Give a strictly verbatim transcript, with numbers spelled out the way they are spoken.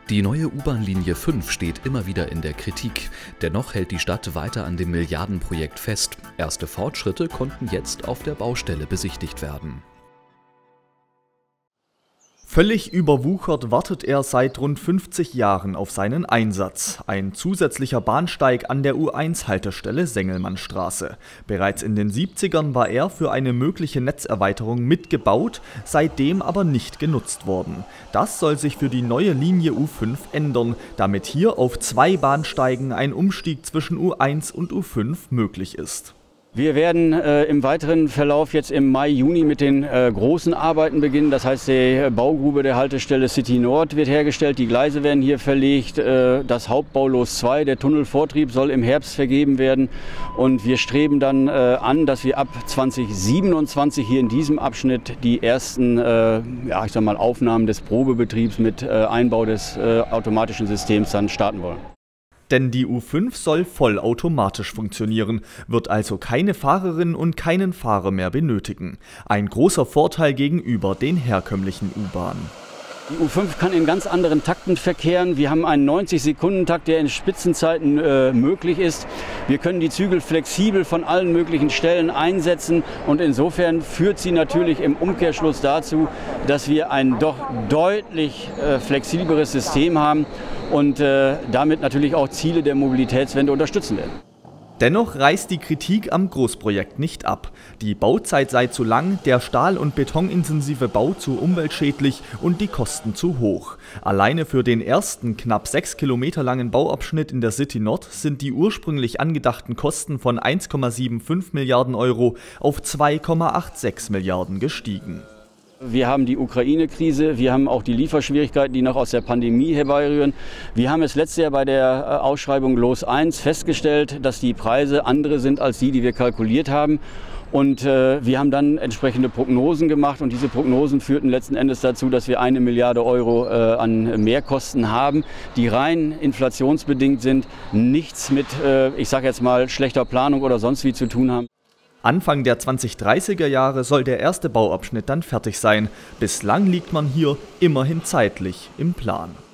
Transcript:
Die neue U-Bahn-Linie fünf steht immer wieder in der Kritik. Dennoch hält die Stadt weiter an dem Milliardenprojekt fest. Erste Fortschritte konnten jetzt auf der Baustelle besichtigt werden. Völlig überwuchert wartet er seit rund fünfzig Jahren auf seinen Einsatz. Ein zusätzlicher Bahnsteig an der U eins Haltestelle Sengelmannstraße. Bereits in den siebzigern war er für eine mögliche Netzerweiterung mitgebaut, seitdem aber nicht genutzt worden. Das soll sich für die neue Linie U fünf ändern, damit hier auf zwei Bahnsteigen ein Umstieg zwischen U eins und U fünf möglich ist. Wir werden äh, im weiteren Verlauf jetzt im Mai, Juni mit den äh, großen Arbeiten beginnen. Das heißt, die Baugrube der Haltestelle City Nord wird hergestellt, die Gleise werden hier verlegt, äh, das Hauptbaulos zwei, der Tunnelvortrieb soll im Herbst vergeben werden. Und wir streben dann äh, an, dass wir ab zweitausendsiebenundzwanzig hier in diesem Abschnitt die ersten äh, ja, ich sag mal, Aufnahmen des Probebetriebs mit äh, Einbau des äh, automatischen Systems dann starten wollen. Denn die U fünf soll vollautomatisch funktionieren, wird also keine Fahrerin und keinen Fahrer mehr benötigen. Ein großer Vorteil gegenüber den herkömmlichen U-Bahnen. Die U fünf kann in ganz anderen Takten verkehren. Wir haben einen neunzig-Sekunden-Takt, der in Spitzenzeiten äh, möglich ist. Wir können die Zügel flexibel von allen möglichen Stellen einsetzen und insofern führt sie natürlich im Umkehrschluss dazu, dass wir ein doch deutlich äh, flexibleres System haben und äh, damit natürlich auch Ziele der Mobilitätswende unterstützen werden. Dennoch reißt die Kritik am Großprojekt nicht ab. Die Bauzeit sei zu lang, der stahl- und betonintensive Bau zu umweltschädlich und die Kosten zu hoch. Alleine für den ersten knapp sechs Kilometer langen Bauabschnitt in der City Nord sind die ursprünglich angedachten Kosten von eins Komma fünfundsiebzig Milliarden Euro auf zwei Komma sechsundachtzig Milliarden gestiegen. Wir haben die Ukraine-Krise, wir haben auch die Lieferschwierigkeiten, die noch aus der Pandemie herbeirühren. Wir haben es letztes Jahr bei der Ausschreibung Los eins festgestellt, dass die Preise andere sind als die, die wir kalkuliert haben. Und äh, wir haben dann entsprechende Prognosen gemacht und diese Prognosen führten letzten Endes dazu, dass wir eine Milliarde Euro äh, an Mehrkosten haben, die rein inflationsbedingt sind, nichts mit, äh, ich sage jetzt mal, schlechter Planung oder sonst wie zu tun haben. Anfang der zwanzigdreißiger Jahre soll der erste Bauabschnitt dann fertig sein. Bislang liegt man hier immerhin zeitlich im Plan.